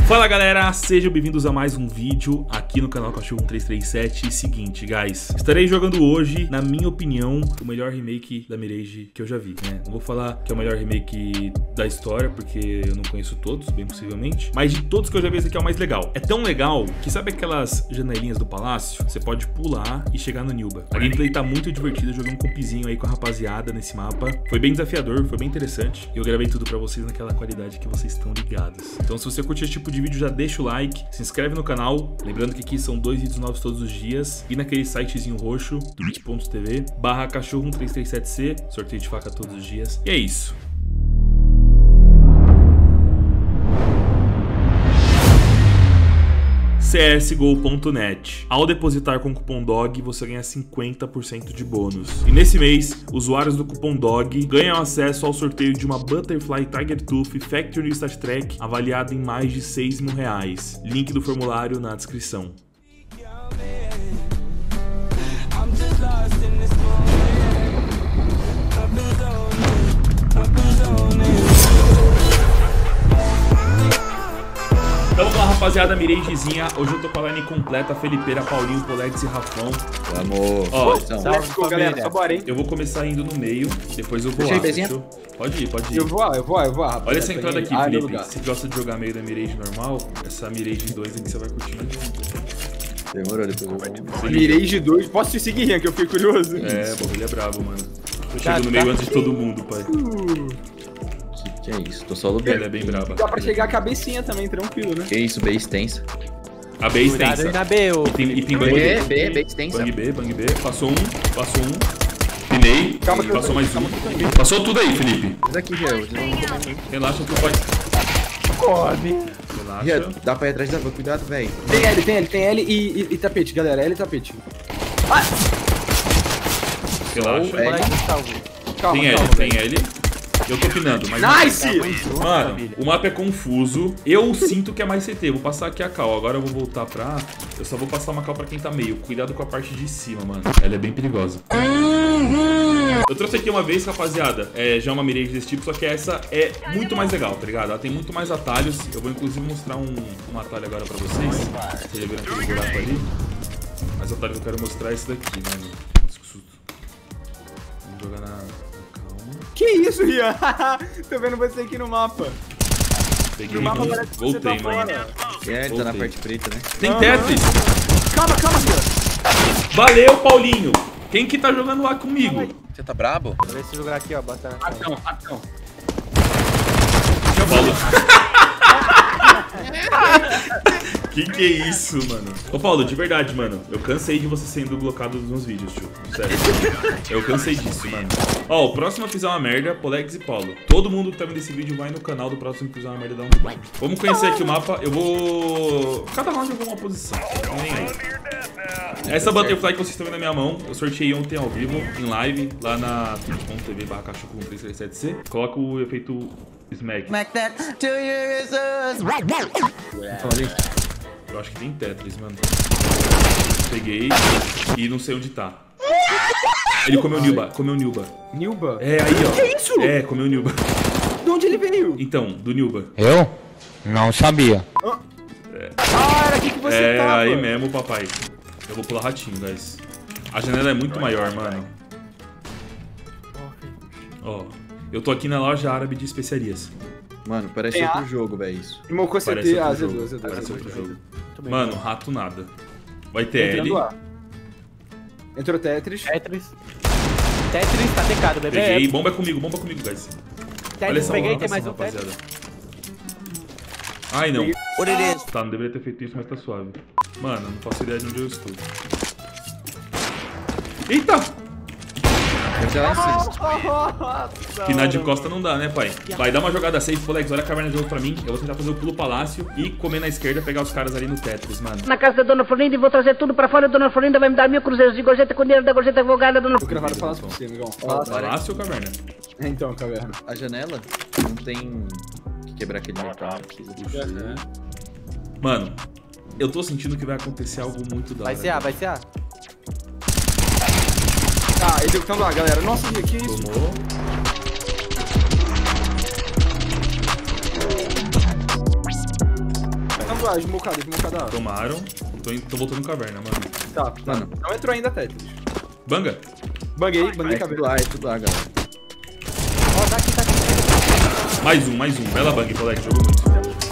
Fala galera, sejam bem-vindos a mais um vídeo aqui no canal Cachorro 1337. Seguinte, guys, estarei jogando hoje, na minha opinião, o melhor remake da Mirage que eu já vi, né? Não vou falar que é o melhor remake da história, porque eu não conheço todos, bem possivelmente, mas de todos que eu já vi, esse aqui é o mais legal. É tão legal que sabe aquelas janelinhas do palácio? Você pode pular e chegar no Nilba. A gameplay tá muito divertida, joguei um compzinho aí com a rapaziada nesse mapa. Foi bem desafiador, foi bem interessante. Eu gravei tudo pra vocês naquela qualidade que vocês estão ligados. Então se você curte esse tipo de vídeo, já deixa o like, se inscreve no canal, lembrando que aqui são 2 vídeos novos todos os dias, e naquele sitezinho roxo, twitch.tv/cachorro1337c, sorteio de faca todos os dias, e é isso. CSGO.net. Ao depositar com o cupom DOG, você ganha 50% de bônus. E nesse mês, usuários do cupom DOG ganham acesso ao sorteio de uma Butterfly Tiger Tooth Factory Stat Track avaliada em mais de R$6.000. Link do formulário na descrição. Então vamos lá, rapaziada, Miragezinha. Hoje eu tô com a line completa, Felipeira, Paulinho, Polex e Rafão. Vamos. Ó, galera, só bora, hein? eu vou começar indo no meio, depois eu vou lá. Pode ir, pode ir. Eu vou, rapaz. Olha essa entrada aqui, Felipe. Se gosta de jogar meio da Mirage normal, essa Mirage 2 aqui você vai curtir muito. Demorou, depois eu vou. Mirage 2, posso te seguir, Rian, que eu fiquei curioso. É, o bagulho é brabo, mano. Eu chego no meio antes de todo mundo, pai. Que é isso? Tô só lutando. Ela é bem braba. Dá pra chegar a cabecinha também, tranquilo, né? Que isso, B extensa. A B extensa. Na B, E tem bang B. B extensa. Bang B. Passou um. Pinei. Calma, Passou mais um. Passou tudo aí, Felipe. Mas aqui, Gel. Relaxa que pode. Come. Relaxa. Dá pra ir atrás da van, cuidado, velho. Tem L e tapete, galera. L e tapete. Relaxa. Calma, Tem L. Eu tô pinando, mas... Nice! Mano, o mapa é confuso. Eu sinto que é mais CT. Vou passar aqui a cal. Agora eu vou voltar pra... Eu só vou passar uma cal pra quem tá meio. Cuidado com a parte de cima, mano. Ela é bem perigosa. Eu trouxe aqui uma vez, rapaziada. Já uma Mirage desse tipo, só que essa é muito mais legal, tá ligado? Ela tem muito mais atalhos. Eu vou inclusive mostrar um atalho agora pra vocês. Vocês viram aquele buraco ali? Mas o atalho que eu quero mostrar é esse daqui, mano. Vamos jogar na... Que isso, Rian? Tô vendo você aqui no mapa. Peguei, No mapa mano. parece que você Voltei, tá mano. fora. Ele tá na parte preta, né? Tem Tetris. Calma, Rian. Valeu, Paulinho. Quem que tá jogando lá comigo? Você tá brabo? Vou ver esse lugar aqui, ó. Bota na Atão. Paulo. Que é isso, mano? Ô, Paulo, de verdade, mano. Eu cansei de você sendo bloqueado nos meus vídeos, tio. Sério. Eu cansei disso, mano. Ó, o próximo a fizer uma merda, Polex e Paulo. Todo mundo que tá vendo esse vídeo vai no canal do próximo que fizer uma merda, dá um like. Vamos conhecer aqui o mapa. Eu vou... Cada round eu vou uma posição. Não nem aí. Essa Butterfly que vocês estão vendo na minha mão, eu sorteei ontem ao vivo, em live, lá na twitch.tv/cachorro1337c. Coloca o efeito Smack. Eu acho que tem Tetris, mano. Peguei e não sei onde tá. Ele comeu Nilba, Nilba? É, aí, ó. Que isso? É, comeu Nilba. De onde ele veio? Então, do Nilba. Eu? Não sabia. Era aqui que você tava. Aí mesmo, papai. Eu vou pular ratinho, guys. A janela é muito maior, mano. Ó, eu tô aqui na loja árabe de especiarias. Mano, parece outro jogo, velho, isso. Mocou Parece CT, outro Z2, jogo. Parece outro jogo. Bem, Mano, rato nada. Vai ter L. Entrou Tetris. Tetris, tá tecado, bebê. Peguei. Bomba comigo, guys. Olha Tetris, essa peguei, bomba, tem mais um rapaziada. Ai, não. Tá, não deveria ter feito isso, mas tá suave. Mano, não faço ideia de onde eu estou. Eita! Pinar de costa não dá, né, pai? Vai dar uma jogada safe, Polex, olha a caverna de ouro pra mim. Eu vou tentar fazer o pulo palácio e comer na esquerda, pegar os caras ali no Tetris, mano. Na casa da Dona Florinda e vou trazer tudo pra fora. A Dona Florinda vai me dar 1000 cruzeiros de gorjeta com dinheiro da gorjeta advogada. Dona... Eu gravado palácio pra você, amigão. Palácio ou caverna? Então, caverna. A janela não tem que quebrar aquele metal. Mano, eu tô sentindo que vai acontecer algo muito da hora. Vai ser A. Tá, executando lá, galera. Nossa, que isso? Tomou. esmocando A, esmocada A. Tomaram. Tô voltando caverna, mano. Tá, Mano. não entrou ainda Tetris. Banga. Banguei É tudo cabeça. lá, é tudo lá, galera. Ó, tá aqui. Mais um. Bela bang, moleque. Jogou muito.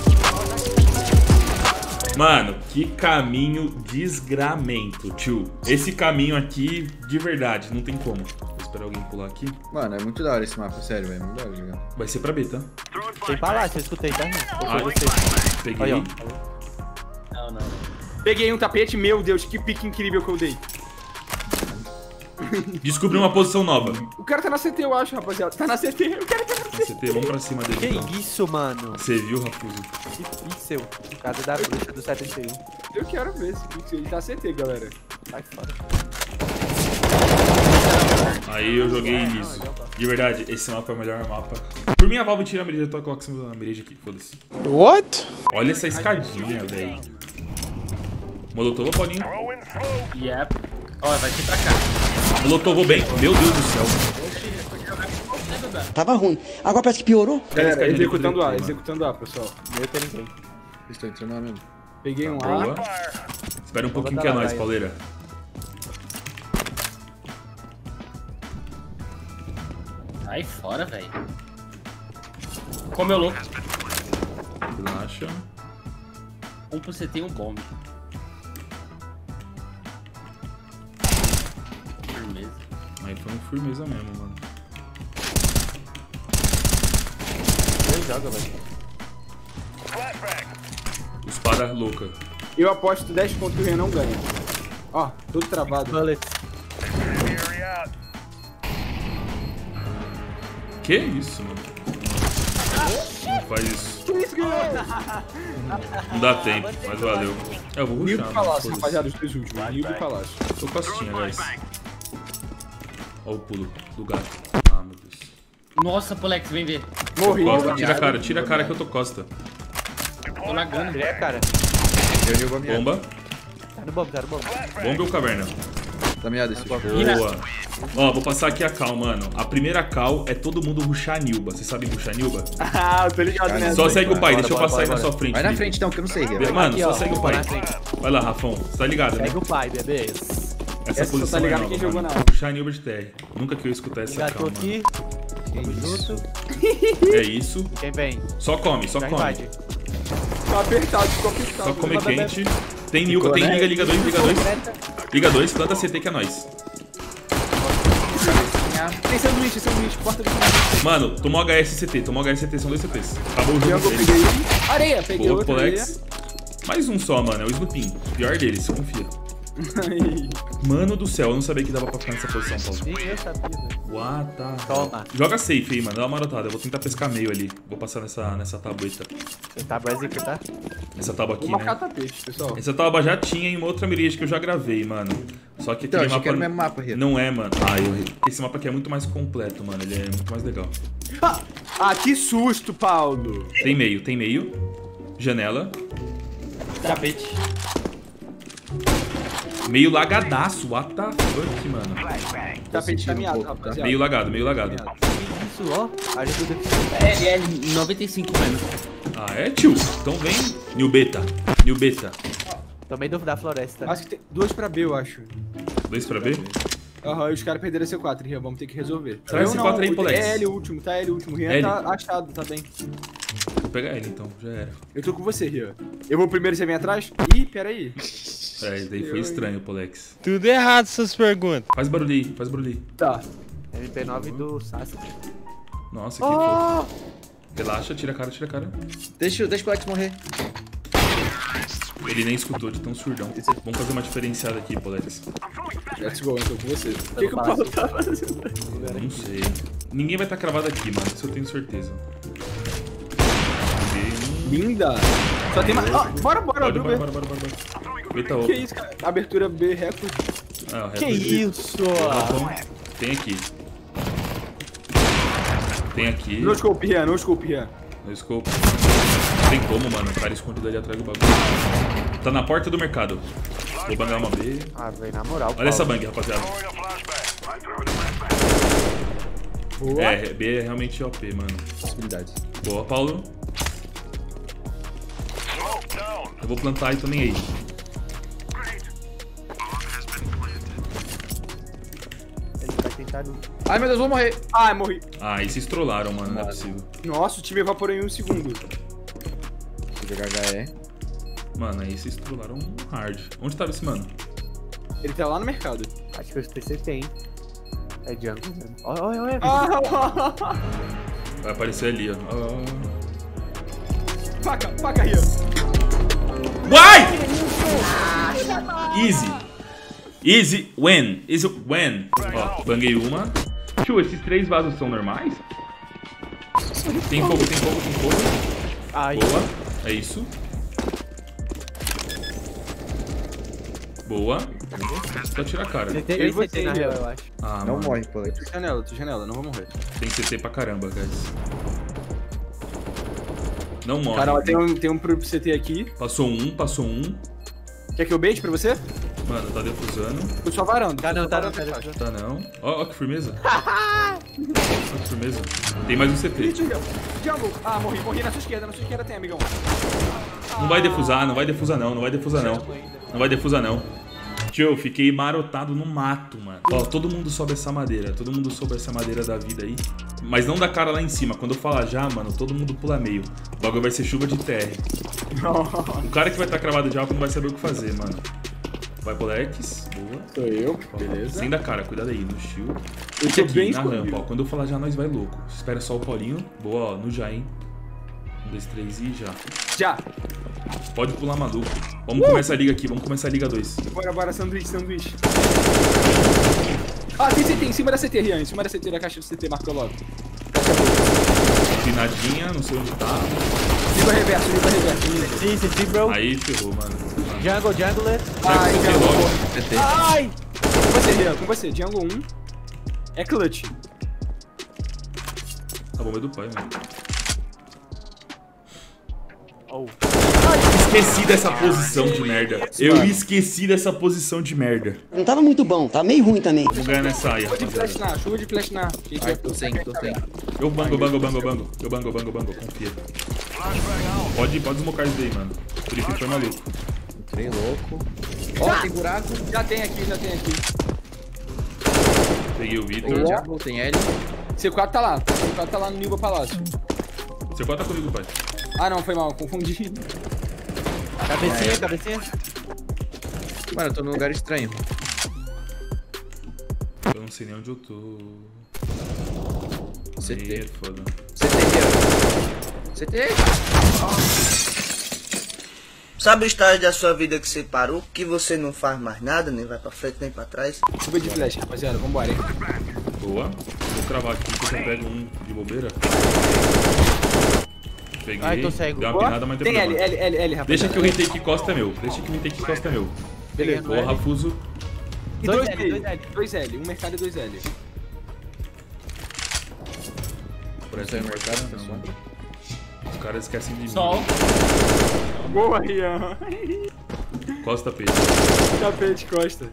Mano, que caminho desgramento, tio. Esse caminho aqui, de verdade, não tem como. Vou esperar alguém pular aqui. Mano, é muito da hora esse mapa, sério, velho. Muito da hora jogar. Vai ser pra B, tá? Tem palácio, eu escutei, tá? Ah, Ou foi você? Peguei. Aí, ó. Não. Peguei um tapete, meu Deus, que pique incrível que eu dei. Descobri uma posição nova. O cara tá na CT, eu acho, rapaziada. Tá na CT, o cara tá na CT. CT, vamos pra cima dele. Que então. isso, mano? Você viu, Rafuso? Que pixel. Casa da bruxa do 71. Eu quero ver esse pique. Ele tá CT, galera. Sai fora. Aí eu joguei liso. De verdade, esse mapa é o melhor mapa. Por minha Valve tira a mirage, eu tô colocando a mirage aqui, foda-se. What? Olha essa escadinha, velho. Molotov, Paulinho. Yep. Ó, vai ser pra cá. Molotov bem. Meu Deus do céu. Tava ruim. Agora parece que piorou. Galera, executando A, mano. executando A, pessoal. Meu tem ninguém. Eles estão entrando lá mesmo. Peguei um Boa. A. Espera um pouquinho que é nóis, pauleira. Sai fora, velho. Comeu louco. Relaxa. Um pro CT e um bombe. Firmeza. Aí foi um firmeza mesmo, mano. Ele joga, velho. Espada louca. Eu aposto 10 pontos que o Rian não ganha. Ó, tudo travado. Bullet. Que isso, mano? Não faz isso. Não dá tempo, mas valeu. É, eu vou Nil rushar, do mano. Palácio, foda-se. rapaziada, os dois últimos. Nil do Palácio. Tô costinha, guys. Ó o pulo do gato. Ah, meu Deus. Nossa, Polex, vem ver. Morri. Costa, tira a cara que eu tô costa. Tô lagando. Ele é, cara. Eu jogo a miada. Bomba. Tá no bomb, tá no bomb. Bomba ou caverna? Tá miada esse jogo. Boa. Ó, vou passar aqui a cal, mano. A primeira cal é todo mundo rushar a Nilba. Vocês sabem rushar a Nilba? Ah, eu tô ligado nessa. Só segue o pai, Bora, deixa eu bora, passar aí bora, na sua frente. Vai na Felipe. frente então, que eu não sei, Rian. Mano, Aqui, só ó, segue o vou pai. na frente. Vai lá, Rafão. Você tá ligado, né? Segue o pai, bebês. Essa só tá é ligado nova, quem jogou mano. na- Rushar a Nilba de TR. Nunca que eu ia escutar essa cal, Engatou mano. aqui. Tamo junto. É isso. Quem vem? Só come, só Já come. invade. Ficou apertado, ficou apertado. Só come Manda quente. Tem Nilba, tem né? Liga 2, Liga 2. Liga 2, planta CT que é nóis. Tem sanduíche, porta de sanduíche. Mano, tomou HSCT, são 2 CTs. Acabou o jogo Jungle, dele. peguei um. Areia, peguei Boa, outro. areia. Polex. Mais um só, mano, é o Snoopin. Pior deles, confia. Mano do céu, eu não sabia que dava pra ficar nessa posição, Paulo. Sim, eu sabia, velho. What the... Toma. Joga safe aí, mano, dá uma marotada. Eu vou tentar pescar meio ali. Vou passar nessa tabueta. Você tá basic, tá? Essa tábua Vou aqui, marcar né? tapete, pessoal. Essa tábua já tinha em uma outra mirage que eu já gravei, mano. Só que Então, aquele achei que era o mapa... mesmo mapa, Rian. Não é, mano. Ah, esse mapa aqui é muito mais completo, mano. Ele é muito mais legal. Ah, que susto, Paulo. Tem meio. Janela. Tapete. Meio lagadaço. What the fuck, mano. Tapete tá sentindo um miado, pouco, tá? rapaziada. Meio lagado. Que isso, ó. Ajuda É 95 menos. Ah, é, tio? Então vem. New Beta. Tomei da floresta. Acho que tem 2 pra B, eu acho. 2 pra B? Aham, e os caras perderam esse 4, Rian, vamos ter que resolver. Será esse 4 aí, Polex? É L o último, tá L o último. Rian L? tá achado, tá bem. Vou pegar ele então, já era. Eu tô com você, Rian. Eu vou primeiro e você vem atrás? Ih, peraí. É, daí foi estranho, Polex. Tudo errado essas perguntas. Faz barulho aí. Tá. MP9 do Sasuke. Nossa, que fofo. Relaxa, tira a cara. Deixa o Polex morrer. Ele nem escutou de tão surdão. Vamos fazer uma diferenciada aqui, Polex. Let's go, eu tô com você. O que o Paulo tá fazendo? Não sei. Ninguém vai estar cravado aqui, mano. Isso eu tenho certeza. Linda. Só tem mais... Ah, bora, Bora. do B. Beta Que open. isso, cara? Abertura B, recorde. Ah, o Que recorde. isso? Tem aqui. Tem aqui. No scope, Rian, no scope, Rian. No scope. Não tem como, mano. O cara escondido ali atrás do bagulho. Tá na porta do mercado. Vou bangar uma B. Ah, velho, na moral. Olha essa bang, rapaziada. Boa. É, B é realmente OP, mano. Possibilidades. Boa, Paulo. Eu vou plantar e tô nem aí. Ele vai tentar... Ai, meu Deus, vou morrer. Ai, morri. Ah, e vocês trollaram, mano. Não é possível. Nossa, o time evaporou em 1 segundo. Vou jogar HE. Mano, aí vocês trollaram hard. Onde tava esse mano? Ele tá lá no mercado. Acho que os PC tem. É jungle mesmo. Olha, olha. Vai aparecer ali, ó. Faca, Rian. Why? Easy. Easy win. Easy win. Ó, banguei uma. Tio, esses 3 vasos são normais? Tem fogo. Ai. Boa. É isso. Boa. Só tira a cara. Ele CT na real, eu acho. Ah, Não mano. morre, Polex. Tô janela, não vou morrer. Tem CT pra caramba, guys. Não morre. Cara, ó, tem um pro CT aqui. Passou um. Quer que eu bait pra você? Mano, tá defusando. Tô só varando. Tá não. Tá não. Ó que firmeza. Ó que firmeza. Tem mais um CT. Jungle. Ah, morri na sua esquerda tem, amigão. Não vai defusar não. Tio, eu fiquei marotado no mato, mano. Ó, todo mundo sobe essa madeira da vida aí. Mas não dá cara lá em cima. Quando eu falar já, mano, todo mundo pula meio. O bagulho vai ser chuva de TR. O cara que vai estar cravado de álcool não vai saber o que fazer, mano. Vai Polex, boa. Sou eu, Ó, beleza. sem dar cara, cuidado aí, no shield. Eu Aqui, tô bem na rampa, escondido. ó. Quando eu falar já, nós vai louco. Espera só o Paulinho. Boa, ó, no já, hein. 1, 2, 3 e já. Já. Pode pular maluco. Vamos começar a liga aqui, vamos começar a liga 2. Bora, sanduíche. Ah, tem CT em cima da CT, Rian. Em cima da CT, da caixa do CT, marcou logo. Empinadinha, não sei onde tá. Liga reverso. CT, bro. Aí ferrou, mano. Jungler. Ai, CT Jungle. logo. CT. Ai! Com você, Rian, com você. Jungle 1. É clutch. A bomba é do pai, mano. Oh. Esqueci dessa posição de merda. Eu esqueci dessa posição de merda. Não tava muito bom, tá meio ruim também. Vou ganhar nessa aí, Chuva de rapaziada. flash na. Ai, tô sem. Eu bango. Confia. Pode smocar isso daí, mano. O Felipe foi maluco. Entrei louco. Ó, tem buraco. Já tem aqui. Peguei o Tem Vitor. Jungle, tem L. C4 tá lá. C4 tá lá no Nilba Palácio. Você pode tá comigo, pai. Ah, não, foi mal. Confundi. Cabecinha. Mano, eu tô num lugar estranho. Eu não sei nem onde eu tô. CT. Aí é foda. CT. Sabe o estágio da sua vida que você parou? Que você não faz mais nada, nem vai pra frente nem pra trás? Chuva de flash, rapaziada. Vambora, hein. Boa. Vou cravar aqui que eu pego um de bobeira. Peguei. Ai, tô cego. Deu uma pinada, mas não tem Tem problema. L, rapaziada. Deixa que o retake costa é meu. Beleza. Boa, Rafuso. E 2L. 2L. Um mercado e 2L. Por Esse é o mercado, não. pessoal. Os caras esquecem de mim. Sol. Boa, Rian. Costa P. Tapete, costa.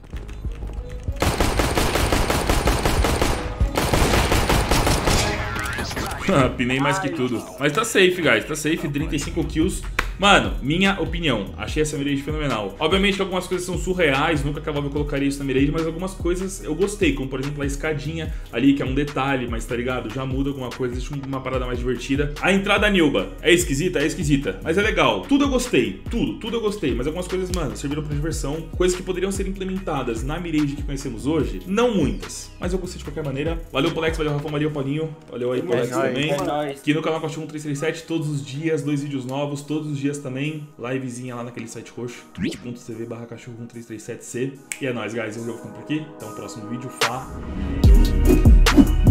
Pinei mais que tudo. Mas tá safe, guys. Tá safe. 35 kills. Mano, minha opinião. Achei essa mirage fenomenal. Obviamente que algumas coisas são surreais. Nunca que eu colocaria isso na mirage. Mas algumas coisas eu gostei. Como, por exemplo, a escadinha ali, que é um detalhe. Mas tá ligado? Já muda alguma coisa. Deixa uma parada mais divertida. A entrada Nilba. É esquisita? É esquisita. Mas é legal. Tudo eu gostei. Tudo eu gostei. Mas algumas coisas, mano, serviram pra diversão. Coisas que poderiam ser implementadas na mirage que conhecemos hoje. Não muitas. Mas eu gostei de qualquer maneira. Valeu, Polex. Valeu, Rafa. Valeu, Paulinho. Valeu aí, Polex também. É nóis. Aqui no canal Cachorro 1337, todos os dias, 2 vídeos novos, todos os dias também, livezinha lá naquele site roxo, twitch.tv/cachorro1337C. E é nóis, guys, eu vou ficando por aqui, até o próximo vídeo, falou!